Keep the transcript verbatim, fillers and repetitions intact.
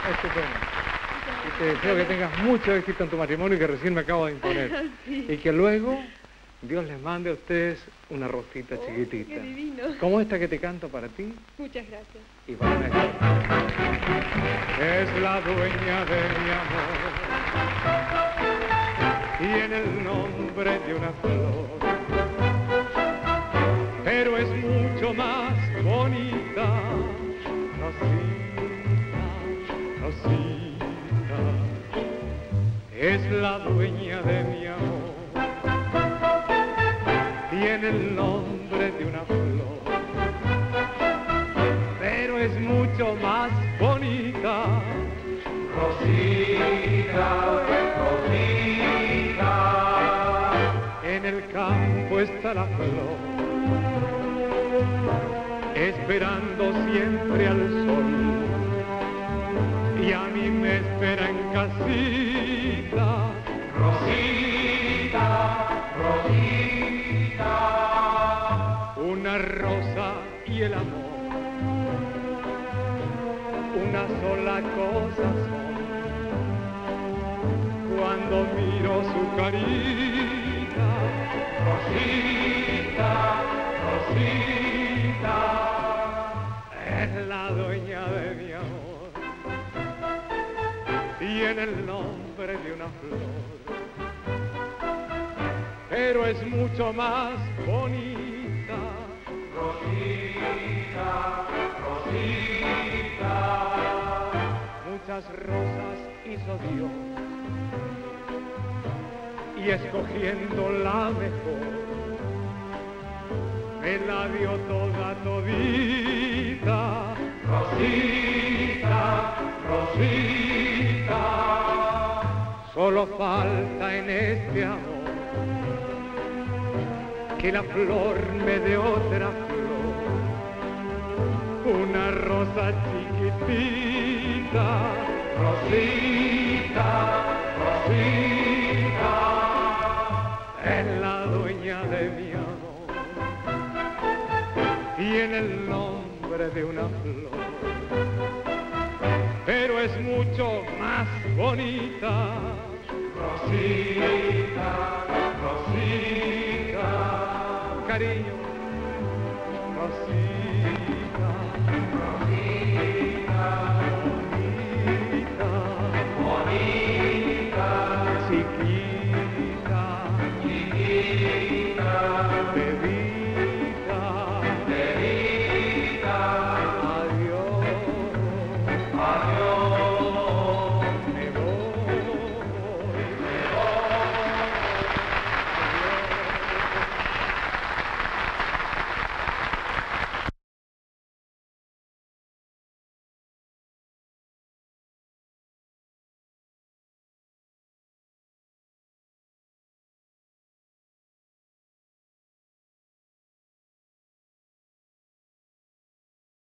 Estupendo. Y te deseo que tengas mucho éxito en tu matrimonio que recién me acabo de imponer. Sí. Y que luego Dios les mande a ustedes una rosita Oh, chiquitita. qué divino. Como esta que te canto para ti Muchas gracias. y para Néstor. Es la dueña de mi amor y en el nombre de una flor, pero es mucho más bonita, Rosita, Rosita, es la dueña de mi amor y en el nombre de una flor, pero es mucho más bonita, Rosita, Rosita. En el campo está la flor, esperando siempre al sol, y a mí me espera en casita, Rosita, Rosita. Una rosa y el amor, una sola cosa son, cuando miro su carita, Rosita, Rosita, es la dueña de mi amor y en el nombre de una flor, pero es mucho más bonita, Rosita, Rosita. Muchas rosas hizo Dios y escogiendo la mejor, me la dio toda todita, Rosita, Rosita. Solo falta en este amor que la flor me dé otra flor, una rosa chiquitita, Rosita, Rosita, es la dueña de mi amor y en el nombre de una flor, pero es mucho más bonita, Rosita, Rosita, cariño, Rosita, Rosita, bonita, bonita, chiquita, chiquita, bebita, bebita, adiós, adiós.